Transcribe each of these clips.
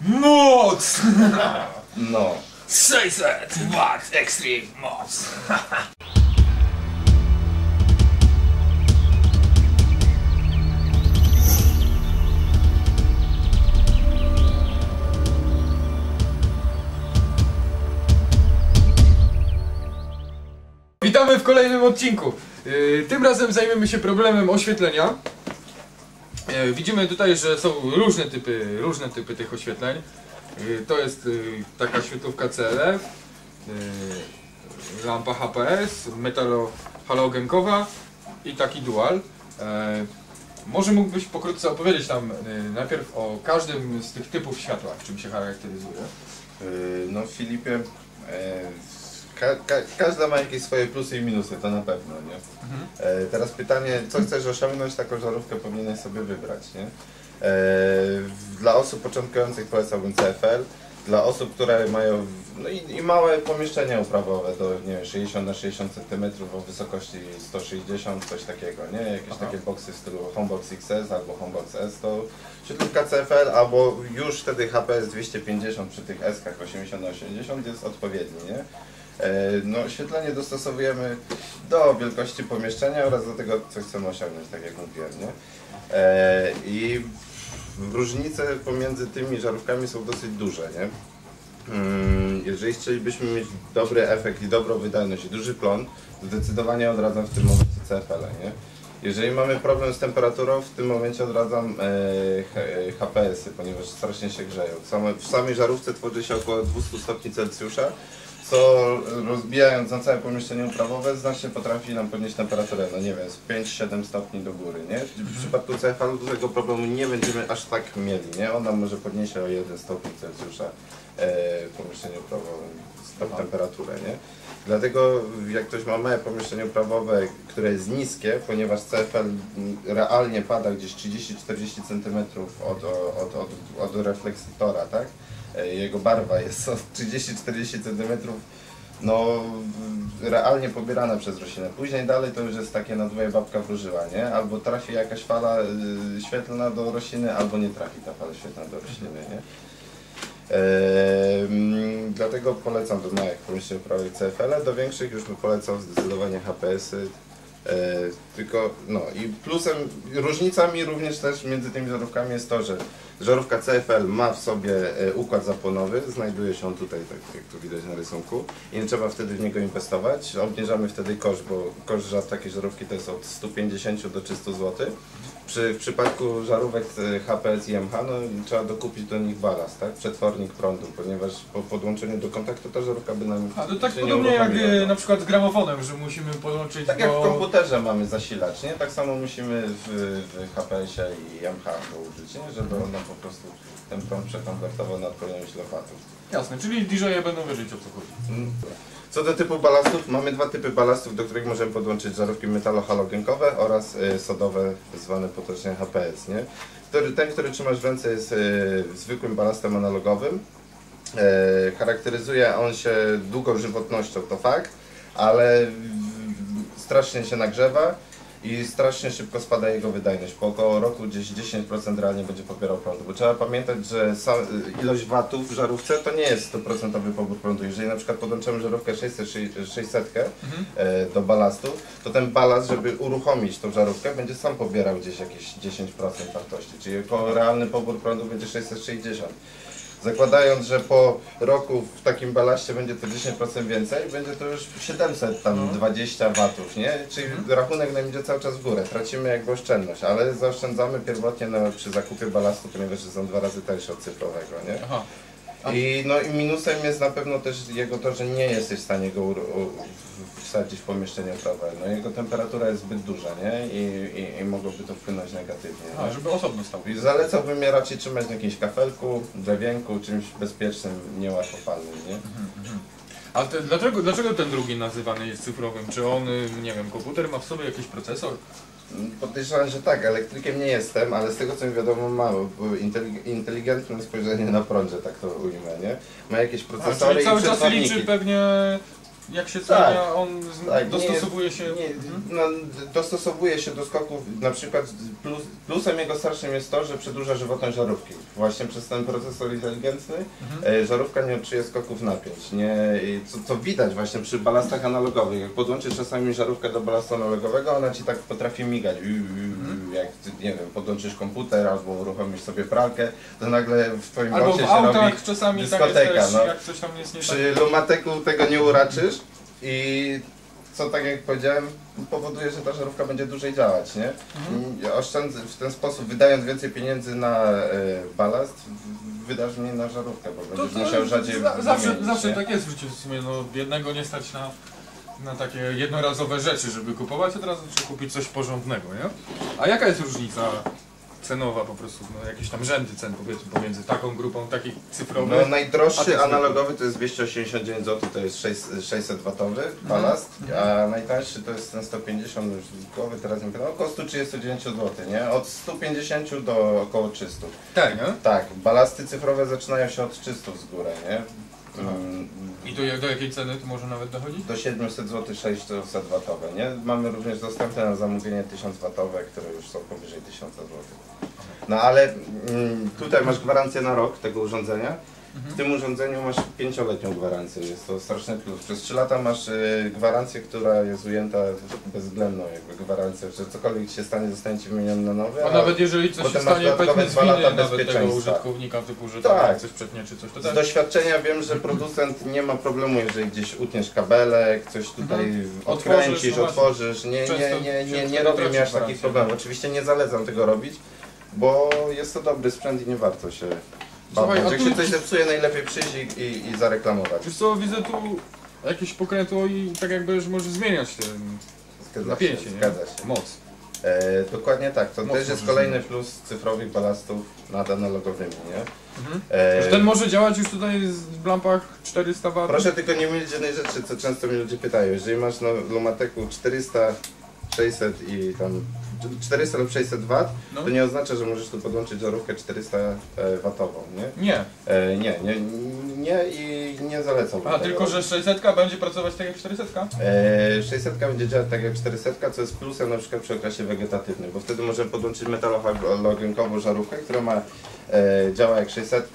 Moc! No. 600 W Extreme moc! Witamy w kolejnym odcinku. Tym razem zajmiemy się problemem oświetlenia. Widzimy tutaj, że są różne typy tych oświetleń. To jest taka świetlówka CLF, lampa HPS, metalo-halogenkowa i taki dual. Może mógłbyś pokrótce opowiedzieć nam najpierw o każdym z tych typów światła, czym się charakteryzuje? No Filipie, każda ma jakieś swoje plusy i minusy, to na pewno, nie? Teraz pytanie, co chcesz osiągnąć, taką żarówkę powinieneś sobie wybrać, nie? Dla osób początkujących polecałbym CFL, dla osób, które mają no i małe pomieszczenia uprawowe do nie wiem, 60 na 60 cm o wysokości 160, coś takiego, nie? Jakieś takie boxy w stylu Homebox XS albo Homebox S, to świetlówka CFL albo już wtedy HPS 250 przy tych S-kach 80 na 80 jest odpowiedni, nie? No, oświetlenie dostosowujemy do wielkości pomieszczenia oraz do tego, co chcemy osiągnąć, tak jak mówiłem, nie? I różnice pomiędzy tymi żarówkami są dosyć duże, nie? Jeżeli chcielibyśmy mieć dobry efekt i dobrą wydajność i duży plon, zdecydowanie odradzam w tym momencie CFL, nie? Jeżeli mamy problem z temperaturą, w tym momencie odradzam HPS-y, ponieważ strasznie się grzeją. W samej żarówce tworzy się około 200 stopni Celsjusza, co rozbijając na całe pomieszczenie uprawowe znacznie potrafi nam podnieść temperaturę, no nie wiem, z 5-7 stopni do góry, nie? W przypadku CFL do tego problemu nie będziemy aż tak mieli, nie? On nam może podnieść o 1 stopień Celsjusza w pomieszczeniu uprawowym, temperaturę, nie? Dlatego jak ktoś ma małe pomieszczenie uprawowe, które jest niskie, ponieważ CFL realnie pada gdzieś 30-40 cm od reflektora, tak? Jego barwa jest o 30-40 cm no, realnie pobierana przez roślinę. Później dalej to już jest takie na dwoje babka wróżyła, nie? Albo trafi jakaś fala świetlna do rośliny, albo nie trafi ta fala świetlna do rośliny, nie? Dlatego polecam do małych pomieszczeń uprawowych CFL, do większych już bym polecał zdecydowanie HPS-y. Tylko, no i plusem, różnicami również też między tymi żarówkami jest to, że żarówka CFL ma w sobie układ zapłonowy, znajduje się on tutaj, tak jak tu widać na rysunku i nie trzeba wtedy w niego inwestować, obniżamy wtedy koszt, bo koszt takiej żarówki to jest od 150 do 300 zł. W przypadku żarówek HPS i MH no, trzeba dokupić do nich balast, tak? Przetwornik prądu, ponieważ po podłączeniu do kontaktu ta żarówka by nam to tak podobnie jak na przykład z gramofonem, że musimy podłączyć tak jak w komputerze mamy zasilacz, nie? Tak samo musimy w HPS-ie i MH to użyć, nie? Żeby on nam po prostu ten prąd przekonwertował na odpowiednią ilość watów. Jasne, czyli DJ-e będą wiedzieć, o co chodzi. Co do typu balastów, mamy dwa typy balastów, do których możemy podłączyć żarówki metalo-halogenkowe oraz sodowe, zwane potocznie HPS, nie? Ten, który trzymasz w ręce jest zwykłym balastem analogowym. Charakteryzuje on się długą żywotnością, to fakt, ale strasznie się nagrzewa i strasznie szybko spada jego wydajność. Po około roku gdzieś 10% realnie będzie pobierał prądu, bo trzeba pamiętać, że ilość watów w żarówce to nie jest 100% pobór prądu. Jeżeli na przykład podłączymy żarówkę 600 do balastu, to ten balast, żeby uruchomić tą żarówkę, będzie sam pobierał gdzieś jakieś 10% wartości, czyli około realny pobór prądu będzie 660. Zakładając, że po roku w takim balaście będzie to 10% więcej, będzie to już 720 watów, nie? Czyli rachunek nam idzie cały czas w górę, tracimy jakby oszczędność, ale zaoszczędzamy pierwotnie przy zakupie balastu, ponieważ są 2 razy tańsze od cyfrowego, nie? I minusem jest na pewno też jego to, że nie jesteś w stanie go wsadzić w pomieszczenie uprawowe. No jego temperatura jest zbyt duża, nie? I mogłoby to wpłynąć negatywnie. Żeby osobno stał. I zalecałbym je raczej trzymać na jakimś kafelku, drewienku, czymś bezpiecznym, niełatwopalnym, nie? A dlaczego ten drugi nazywany jest cyfrowym? Czy on, nie wiem, komputer ma w sobie jakiś procesor? Podejrzewam, że tak, elektrykiem nie jestem, ale z tego co mi wiadomo ma inteligentne spojrzenie na prąd, że tak to ujmę, nie? Ma jakieś procesory czyli cały i czas przetworniki. liczy pewnie jak się zmienia, on Tak, dostosowuje się... No, dostosowuje się do skoków, na przykład plusem jego starszym jest to, że przedłuża żywotność żarówki. Właśnie przez ten procesor inteligentny żarówka nie odczuje skoków napięć. Co widać właśnie przy balastach analogowych. Jak podłączysz czasami żarówkę do balastu analogowego, ona ci tak potrafi migać. Jak nie wiem, podłączysz komputer albo uruchomisz sobie pralkę, to nagle w twoim aucie się robi czasami dyskoteka. tak jest też, No. jak coś tam jest nie Przy Lumateku tego nie uraczysz i co, tak jak powiedziałem, powoduje, że ta żarówka będzie dłużej działać, nie? Oszczędzę w ten sposób, wydając więcej pieniędzy na balast, wydasz mniej na żarówkę, bo będziesz musiał rzadziej Zawsze tak jest w życiu, w sumie, no jednego nie stać na takie jednorazowe rzeczy, żeby kupować, od razu trzeba kupić coś porządnego, nie? A jaka jest różnica cenowa po prostu, no jakieś tam rzędy cen powiedzmy pomiędzy taką grupą takich cyfrowych? No najdroższy analogowy to jest 289 zł, to jest 600 watowy balast, a najtańszy to jest ten 150, już z głowy teraz nie pamiętam, około 139 zł, nie? Od 150 do około 300. Tak, nie? Tak, balasty cyfrowe zaczynają się od 300 z góry, nie? I do jakiej ceny to może nawet dochodzić? Do 700 zł 600 watowe, nie? Mamy również dostępne na zamówienie 1000 watowe, które już są powyżej 1000 zł. No ale tutaj masz gwarancję na rok tego urządzenia. W tym urządzeniu masz 5-letnią gwarancję, jest to straszny plus. Przez 3 lata masz gwarancję, która jest ujęta bezwzględną jakby gwarancję, że cokolwiek ci się stanie, zostanie ci wymieniony na nowy. A nawet jeżeli coś się stanie, powiedzmy z winy nawet tego użytkownika, typu, że tak, jak coś przetnie czy coś, to tak? Z doświadczenia wiem, że producent nie ma problemu, jeżeli gdzieś utniesz kabelek, coś tutaj odkręcisz, otworzysz, nie robię aż takich problemów. Oczywiście nie zalecam tego robić, bo jest to dobry sprzęt i nie warto się bawić. Jak się coś zepsuje, najlepiej przyjść i zareklamować. Wiesz co, widzę tu jakieś pokrętło i tak jakby, że może zmieniać ten napięcie, zgadza się. Moc. Dokładnie tak, to też jest kolejny plus cyfrowych balastów nad analogowymi, nie? Że ten może działać już tutaj w lampach 400 W? Proszę tylko nie mylić jednej rzeczy, co często mnie ludzie pytają. Jeżeli masz na Lumateku 400, 600 i tam 400 lub 600 W, to nie oznacza, że możesz tu podłączyć żarówkę 400 watową, nie? Nie i nie zalecam. A tylko, że 600 będzie pracować tak jak 400? 600 będzie działać tak jak 400, co jest plusem na przykład przy okresie wegetatywnym, bo wtedy możemy podłączyć metalową żarówkę, która działa jak 600,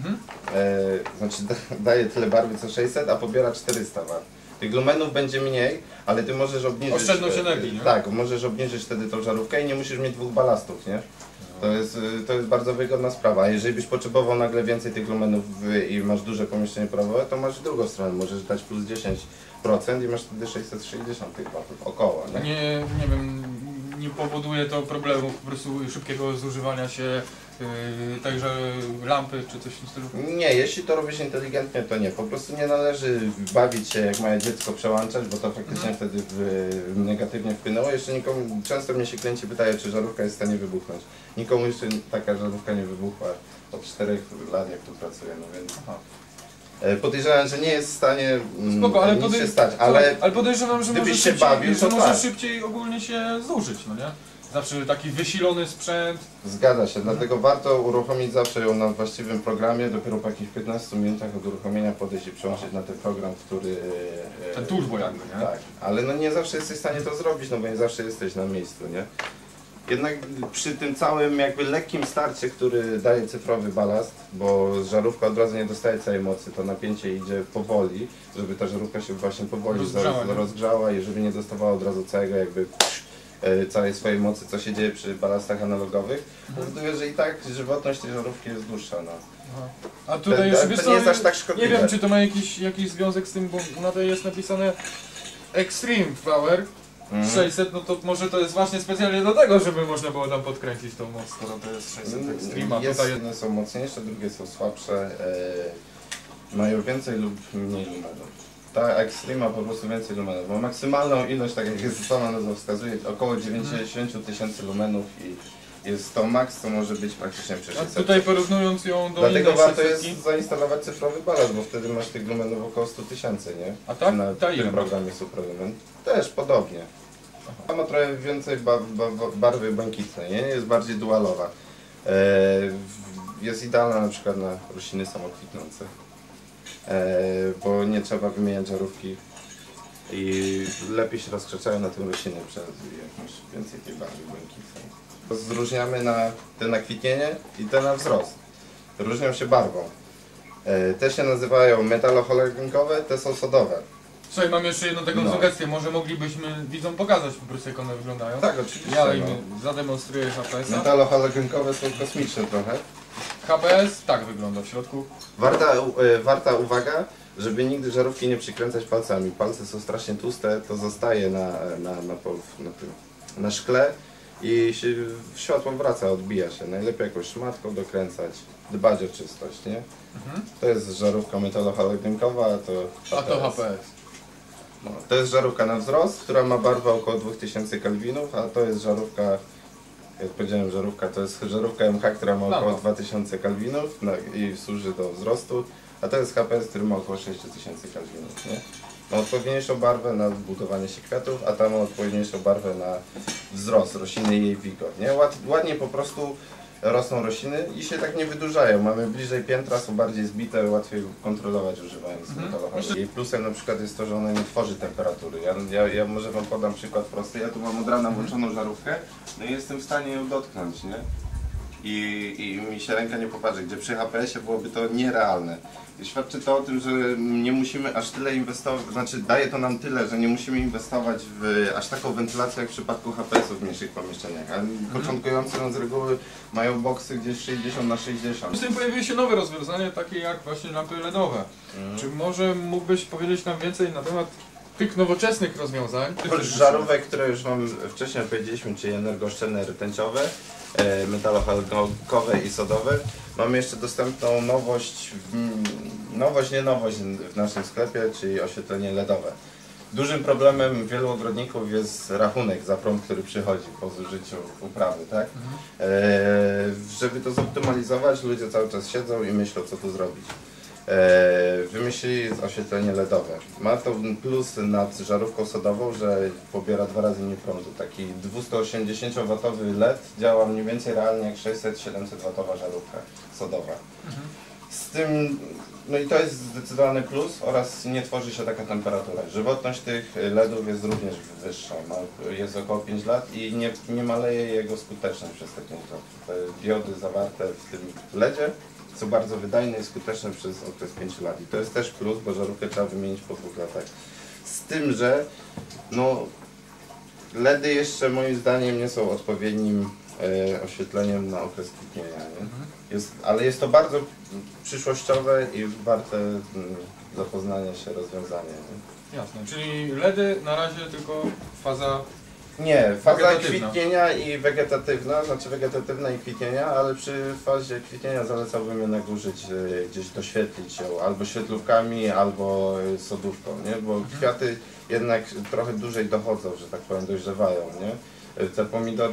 znaczy daje tyle barwy co 600, a pobiera 400 W. Tych lumenów będzie mniej, ale ty możesz obniżyć... Oszczędność energii, nie? Tak, możesz obniżyć wtedy tą żarówkę i nie musisz mieć dwóch balastów, nie? To jest bardzo wygodna sprawa. A jeżeli byś potrzebował nagle więcej tych lumenów i masz duże pomieszczenie prawowe, to masz w drugą stronę, możesz dać plus 10% i masz wtedy 660 tych watów około, nie? Nie wiem, nie powoduje to problemu po prostu szybkiego zużywania się także lampy czy coś w tym stylu? Nie, jeśli to robisz inteligentnie, to nie. Po prostu nie należy bawić się jak małe dziecko, przełączać, bo to faktycznie wtedy negatywnie wpłynęło. Jeszcze nikomu, często mnie się klienci pytają, czy żarówka jest w stanie wybuchnąć. Nikomu jeszcze taka żarówka nie wybuchła od 4 lat, jak tu pracuję, no więc... Podejrzewam, że nie jest w stanie Spoko, ale nic się stać, ale podejrzewam, że gdybyś może się szybciej, bawił, to może tak. szybciej ogólnie się zużyć, no nie? Zawsze taki wysilony sprzęt. Zgadza się, dlatego warto uruchomić zawsze ją na właściwym programie, dopiero po jakichś 15 minutach od uruchomienia podejść i przełączyć na ten program, który... Ten turbo jakby, nie? Tak, ale no nie zawsze jesteś w stanie to zrobić, no bo nie zawsze jesteś na miejscu, nie? Jednak przy tym całym jakby lekkim starcie, który daje cyfrowy balast, bo żarówka od razu nie dostaje całej mocy, to napięcie idzie powoli, żeby ta żarówka się właśnie powoli rozgrzała i żeby nie dostawała od razu całego jakby całej swojej mocy, co się dzieje przy balastach analogowych, powoduje, że i tak żywotność tej żarówki jest dłuższa. No. A tutaj to nie jest aż tak szkodliwe. Nie wiem, czy to ma jakiś związek z tym, bo na tej jest napisane Extreme Power 600, no to może to jest właśnie specjalnie do tego, żeby można było tam podkręcić tą moc, skoro to jest 600 Extreme, a tutaj jedne są mocniejsze, drugie są słabsze, mają więcej lub mniej lumenów. Ta Extreme ma po prostu więcej lumenów, ma maksymalną ilość, tak jak jest sama nazwa wskazuje, około 90 000 lumenów i jest to max, co może być praktycznie przy 600. A tutaj porównując ją do Dlatego innej warto 600, jest zainstalować cyfrowy balast, bo wtedy masz tych lumenów około 100 000, nie? A tak? Na tym programie Superlumen. Też podobnie. Ona ma trochę więcej barwy błękitnej, nie? Jest bardziej dualowa. Jest idealna na przykład na rośliny samokwitnące. Bo nie trzeba wymieniać żarówki i lepiej się rozkrzaczają na tym rośliny przez jakąś więcej tej barwy błękitnej. Zróżniamy na te na kwitnienie i te na wzrost. Różnią się barwą. Te się nazywają metalohalogenicowe, te są sodowe. Słuchaj, mam jeszcze jedną taką No. sugestię, może moglibyśmy widzom pokazać po prostu jak one wyglądają. Tak, oczywiście. Ja im No. zademonstruję HPS-a. Metalohalogenicowe są kosmiczne trochę. HPS tak wygląda w środku. Warta uwaga, żeby nigdy żarówki nie przykręcać palcami. Palce są strasznie tłuste, to zostaje na szkle i się światło wraca, odbija się. Najlepiej jakąś szmatką dokręcać, dbać o czystość, nie? To jest żarówka metalohalogenicowa, a to HPS. A to HPS. No, to jest żarówka na wzrost, która ma barwę około 2000 kelwinów, a to jest żarówka, jak powiedziałem żarówka, to jest żarówka MH, która ma około 2000 kelwinów i służy do wzrostu, a to jest HPS, który ma około 6000 kelwinów, nie? Ma odpowiedniejszą barwę na budowanie się kwiatów, a ta ma odpowiedniejszą barwę na wzrost rośliny i jej wigor, nie? Ładnie po prostu rosną rośliny i się tak nie wydłużają. Mamy bliżej piętra, są bardziej zbite, łatwiej kontrolować używając metalohalogii. Plusem na przykład jest to, że ona nie tworzy temperatury. Ja może wam podam przykład prosty. Ja tu mam od rana włączoną żarówkę, no i jestem w stanie ją dotknąć, nie? I mi się ręka nie popatrzy, gdzie przy HPS-ie byłoby to nierealne. I świadczy to o tym, że nie musimy aż tyle inwestować, znaczy daje to nam tyle, że nie musimy inwestować w aż taką wentylację jak w przypadku HPS-ów w mniejszych pomieszczeniach. A początkujący z reguły mają boksy gdzieś 60×60. Z tym pojawiły się nowe rozwiązania, takie jak właśnie lampy LEDowe. Czy może mógłbyś powiedzieć nam więcej na temat tych nowoczesnych rozwiązań? Oprócz żarówek, które już wam wcześniej powiedzieliśmy, czyli energooszczędne rtęciowe, metalohalogenicowe i sodowe, mamy jeszcze dostępną nowość w naszym sklepie, czyli oświetlenie LEDowe. Dużym problemem wielu ogrodników jest rachunek za prąd, który przychodzi po zużyciu uprawy, tak? Żeby to zoptymalizować, ludzie cały czas siedzą i myślą, co tu zrobić. Wymyślili oświetlenie LEDowe. Ma to plus nad żarówką sodową, że pobiera 2 razy mniej prądu. Taki 280W LED działa mniej więcej realnie jak 600-700W żarówka sodowa. Z tym, no i to jest zdecydowany plus oraz nie tworzy się taka temperatura. Żywotność tych LEDów jest również wyższa, jest około 5 lat i nie maleje jego skuteczność przez te 5 lat. Te diody zawarte w tym LEDzie są bardzo wydajne i skuteczne przez okres 5 lat. I to jest też plus, bo żarówkę trzeba wymienić po 2 latach. Z tym, że no, LEDy jeszcze moim zdaniem nie są odpowiednim oświetleniem na okres kwitnienia. Nie? Ale jest to bardzo przyszłościowe i warte zapoznania się rozwiązanie. Nie? Jasne, czyli LEDy na razie tylko faza... Nie, faza Wegetatywna. kwitnienia i wegetatywna, znaczy wegetatywna i kwitnienia, ale przy fazie kwitnienia zalecałbym jednak użyć, gdzieś doświetlić ją albo świetlówkami, albo sodówką, nie? Bo kwiaty jednak trochę dłużej dochodzą, że tak powiem, dojrzewają, nie? Te pomidory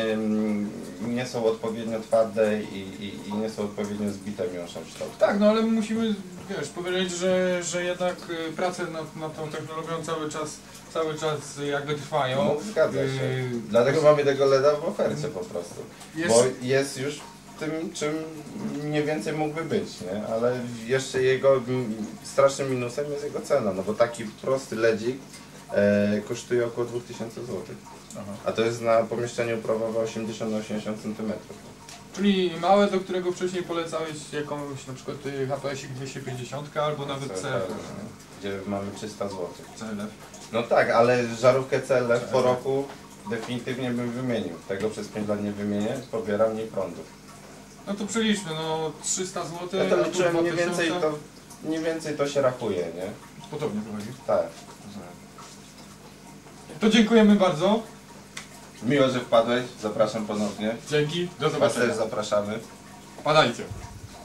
nie są odpowiednio twarde i nie są odpowiednio zbite miąższem w kształt. Tak, no ale musimy, wiesz, powiedzieć, że jednak prace nad tą technologią cały czas jakby trwają. No, zgadza się. Dlatego mamy tego LEDa w ofercie po prostu. Bo jest już tym, czym mniej więcej mógłby być, nie? Ale jeszcze jego strasznym minusem jest jego cena, no bo taki prosty LEDzik kosztuje około 2000 zł. Aha. A to jest na pomieszczeniu uprawowe 80×80 cm. Czyli małe, do którego wcześniej polecałeś jakąś na przykład HPS-ik 250 albo nawet CLF. Gdzie mamy 300 zł. CLF. No tak, ale żarówkę CLF po roku definitywnie bym wymienił. Tego przez 5 lat nie wymienię, pobiera mniej prądu. No to przeliczmy, no 300 zł. Ja to liczyłem mniej więcej to się rachuje, nie? Podobnie wychodzi. Tak. To dziękujemy bardzo. Miło, że wpadłeś, zapraszam ponownie. Dzięki, do Was zobaczenia. też zapraszamy. Padajcie.